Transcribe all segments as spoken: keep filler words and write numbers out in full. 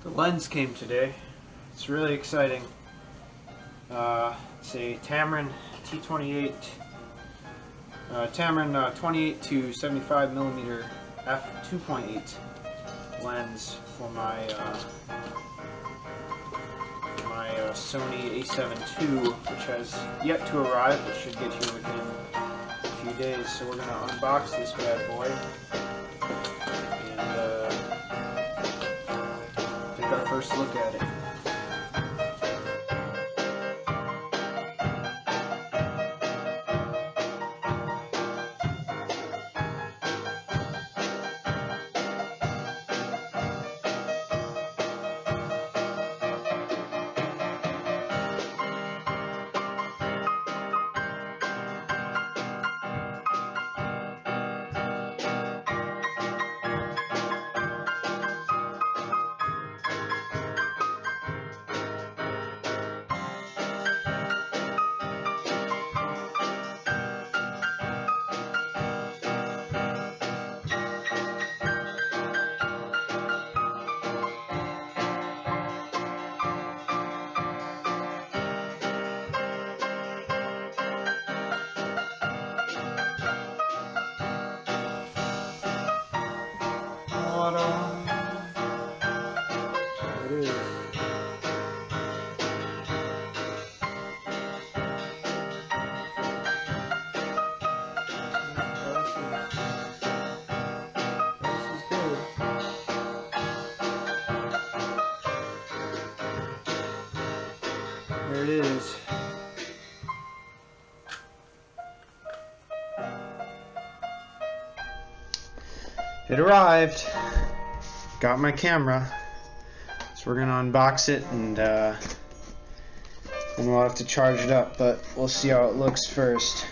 The lens came today. It's really exciting. Uh, it's a Tamron T twenty-eight, uh, Tamron uh, twenty-eight to seventy-five millimeter f two point eight lens for my uh, my uh, Sony A seven two, which has yet to arrive, but should get here within a few days. So we're gonna unbox this bad boy and uh, take our first look at it. There it is. There it is. It arrived. Got my camera. So we're gonna unbox it and uh, then we'll have to charge it up, but we'll see how it looks first.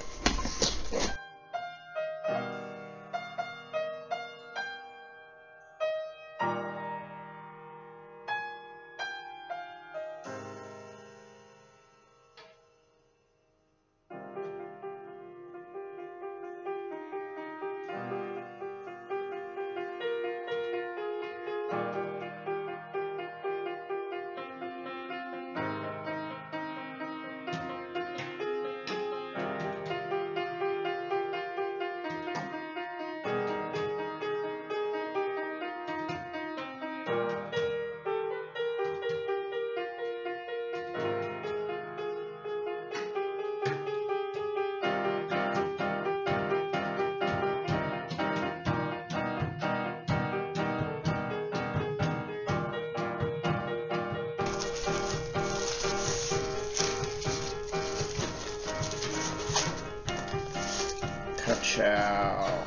Ciao.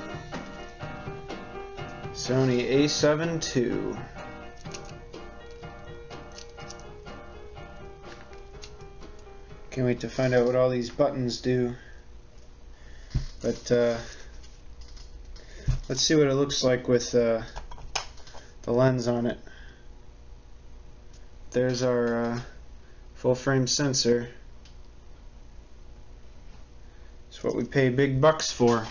Sony A seven two. Can't wait to find out what all these buttons do. But uh, let's see what it looks like with uh, the lens on it. There's our uh, full frame sensor. It's what we pay big bucks for.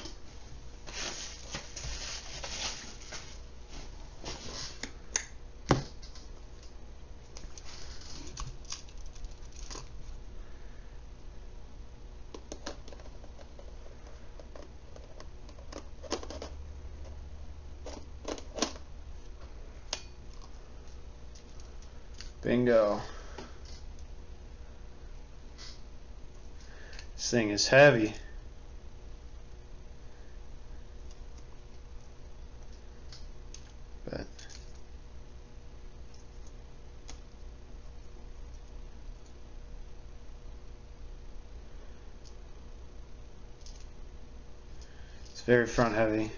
Bingo. This thing is heavy. But it's very front heavy.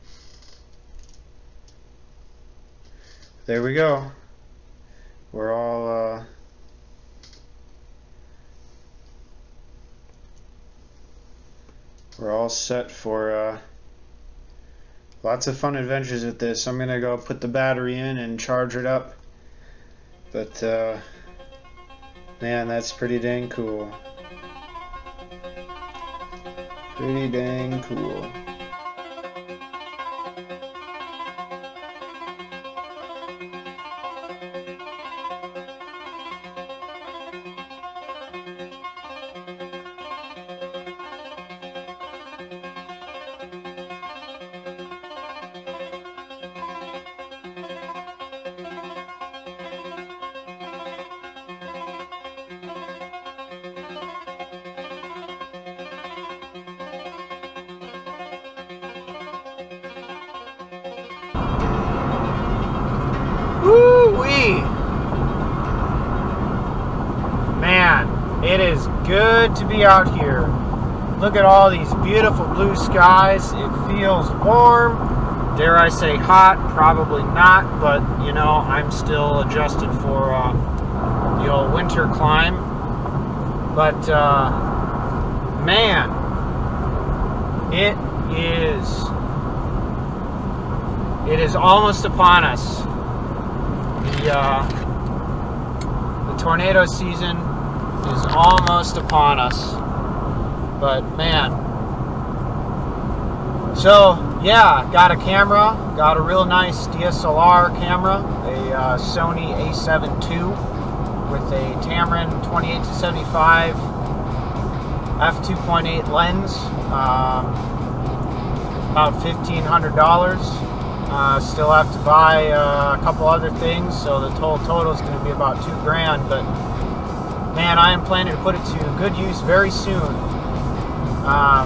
There we go. We're all uh, we're all set for uh, lots of fun adventures with this. I'm gonna go put the battery in and charge it up. But uh, man, that's pretty dang cool. Pretty dang cool. It is good to be out here. Look at all these beautiful blue skies. It feels warm. Dare I say hot? Probably not, but you know, I'm still adjusted for uh, the old winter climb. But uh, man, it is it is almost upon us. The uh, the tornado season is almost upon us. But man, so yeah, got a camera, got a real nice D S L R camera, a uh, Sony A seven two with a Tamron twenty-eight to seventy-five f two point eight lens, um, about fifteen hundred dollars. Uh, still have to buy uh, a couple other things, so the total total is going to be about two grand. But man, I am planning to put it to good use very soon. Um,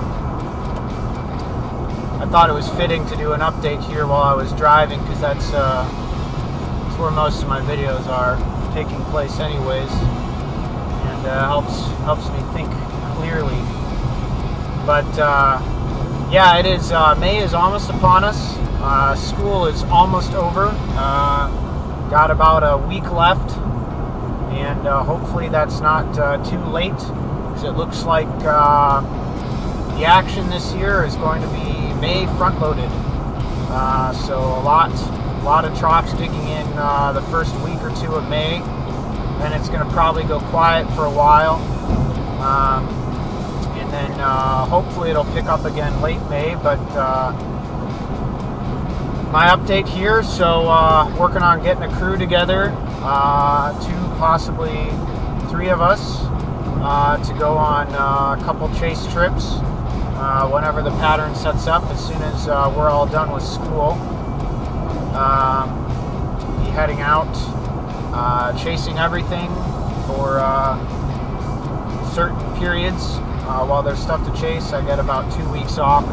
I thought it was fitting to do an update here while I was driving, because that's, uh, that's where most of my videos are taking place anyways, and uh, helps helps me think clearly. But uh, yeah, it is. Uh, May is almost upon us. Uh, school is almost over. Uh, got about a week left, and uh, hopefully that's not uh, too late, because it looks like uh, the action this year is going to be May front-loaded. Uh, so a lot, a lot of troughs digging in uh, the first week or two of May. Then it's going to probably go quiet for a while, um, and then uh, hopefully it'll pick up again late May. But uh, my update here. So uh, working on getting a crew together, uh, two, possibly three of us, uh, to go on uh, a couple chase trips. Uh, whenever the pattern sets up, as soon as uh, we're all done with school, um, be heading out, uh, chasing everything for uh, certain periods. Uh, while there's stuff to chase, I get about two weeks off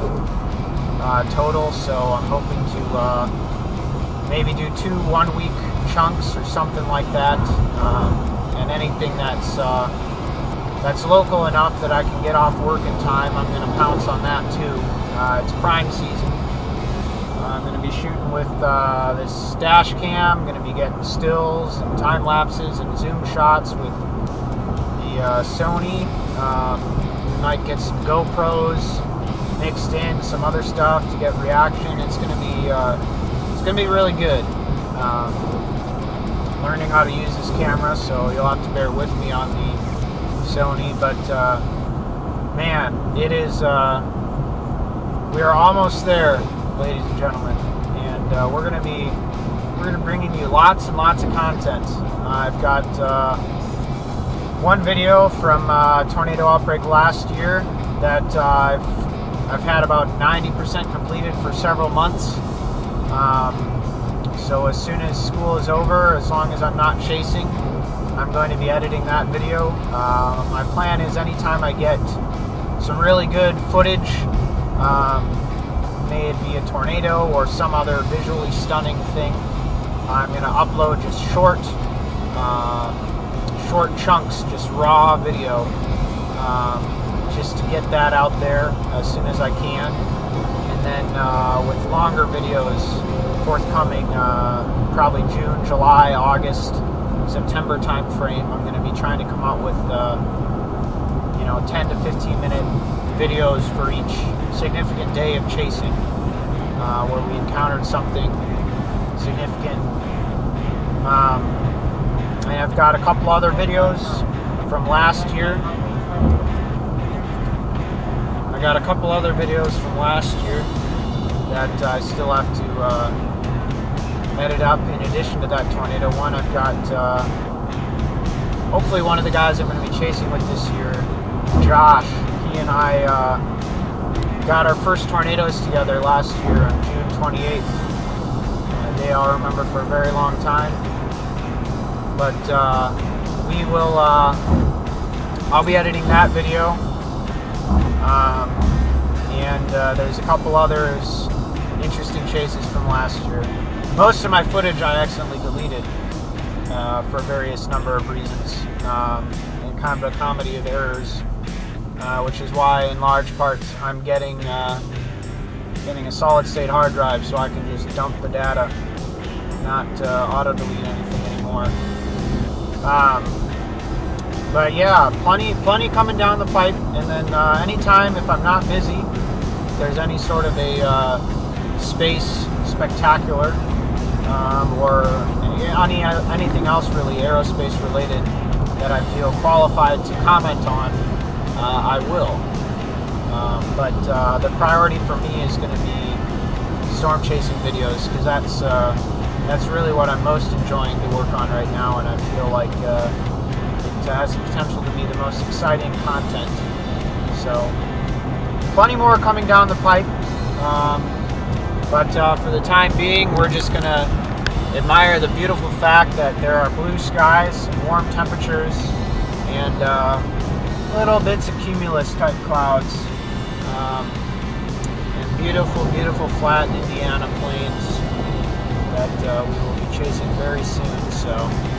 uh, total, so I'm hoping to uh, maybe do two one-week chunks or something like that, um, and anything that's uh, that's local enough that I can get off work in time, I'm going to pounce on that too. Uh, it's prime season. Uh, I'm going to be shooting with uh, this dash cam. I'm going to be getting stills and time lapses and zoom shots with the uh, Sony. Um, we might get some GoPros mixed in, some other stuff to get reaction. It's going to be uh, it's going to be really good. Um, learning how to use this camera, so you'll have to bear with me on the Sony, but uh, man, it is, uh, we are almost there, ladies and gentlemen, and uh, we're going to be, we're going to bringing you lots and lots of content. Uh, I've got uh, one video from uh, tornado outbreak last year that uh, I've, I've had about ninety percent completed for several months. Um, so as soon as school is over, as long as I'm not chasing, I'm going to be editing that video. Uh, my plan is anytime I get some really good footage, um, may it be a tornado or some other visually stunning thing, I'm going to upload just short, uh, short chunks, just raw video, um, just to get that out there as soon as I can. And then uh, with longer videos forthcoming, uh, probably June, July, August, September time frame, I'm going to be trying to come out with uh, you know, ten to fifteen minute videos for each significant day of chasing, uh, where we encountered something significant. Um, and I've got a couple other videos from last year. I got a couple other videos from last year that I still have to uh, edit up in addition to that tornado one. I've got uh, hopefully one of the guys I'm going to be chasing with this year, Josh. He and I uh, got our first tornadoes together last year on June twenty-eighth. A day I'll remember for a very long time. But uh, we will, uh, I'll be editing that video. Um, and uh, there's a couple others, interesting chases from last year. Most of my footage I accidentally deleted uh, for various number of reasons. Um, and kind of a comedy of errors, uh, which is why, in large part, I'm getting uh, getting a solid-state hard drive so I can just dump the data, not uh, auto-delete anything anymore. Um, but yeah, plenty, plenty coming down the pipe, and then uh, anytime if I'm not busy, if there's any sort of a uh, space spectacular, um, or any anything else really aerospace related that I feel qualified to comment on, uh, I will. Um, but uh, the priority for me is going to be storm chasing videos, because that's uh, that's really what I'm most enjoying to work on right now, and I feel like uh, it has the potential to be the most exciting content. So plenty more coming down the pipe, um, but uh, for the time being, we're just going to admire the beautiful fact that there are blue skies, warm temperatures, and uh, little bits of cumulus type clouds, um, and beautiful, beautiful flat Indiana plains that uh, we will be chasing very soon. So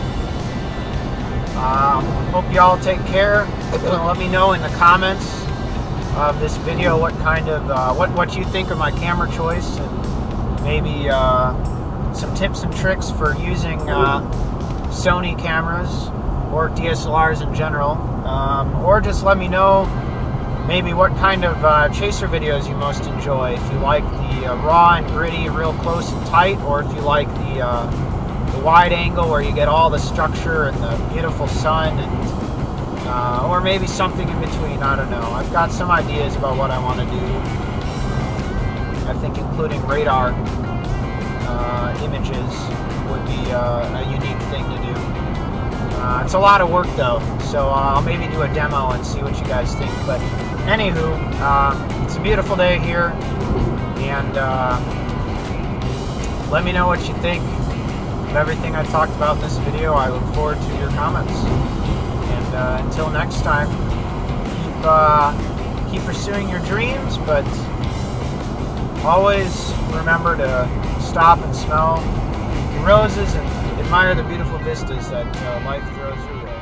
um, hope you all take care. Let me know in the comments of this video what kind of uh, what what you think of my camera choice, and maybe uh, some tips and tricks for using uh, Sony cameras or D S L Rs in general, um, or just let me know maybe what kind of uh, chaser videos you most enjoy. If you like the uh, raw and gritty, real close and tight, or if you like the, uh, the wide angle where you get all the structure and the beautiful sun, and uh, or maybe something in between. I don't know. I've got some ideas about what I want to do. I think including radar uh, images would be uh, a unique thing to do. Uh, it's a lot of work though, so uh, I'll maybe do a demo and see what you guys think. But anywho, uh, it's a beautiful day here, and uh, let me know what you think of everything I talked about in this video. I look forward to your comments, and uh, until next time, keep, uh, keep pursuing your dreams, but always remember to stop and smell the roses and admire the beautiful vistas that uh, life throws your way.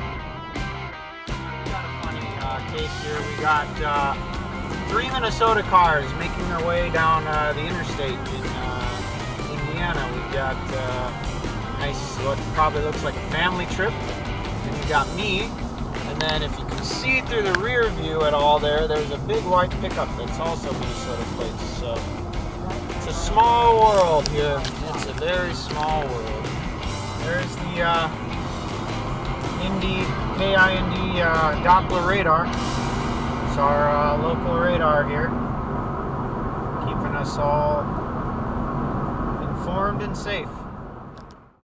We got a funny uh, case here. We got uh, three Minnesota cars making their way down uh, the interstate in uh, Indiana. We've got uh, nice, what probably looks like a family trip. And you got me. And then if you can see through the rear view at all there, there's a big white pickup that's also Minnesota plates. So it's a small world here. It's a very small world. There's the uh, Indy, K I N D uh, Doppler radar. It's our uh, local radar here, keeping us all informed and safe.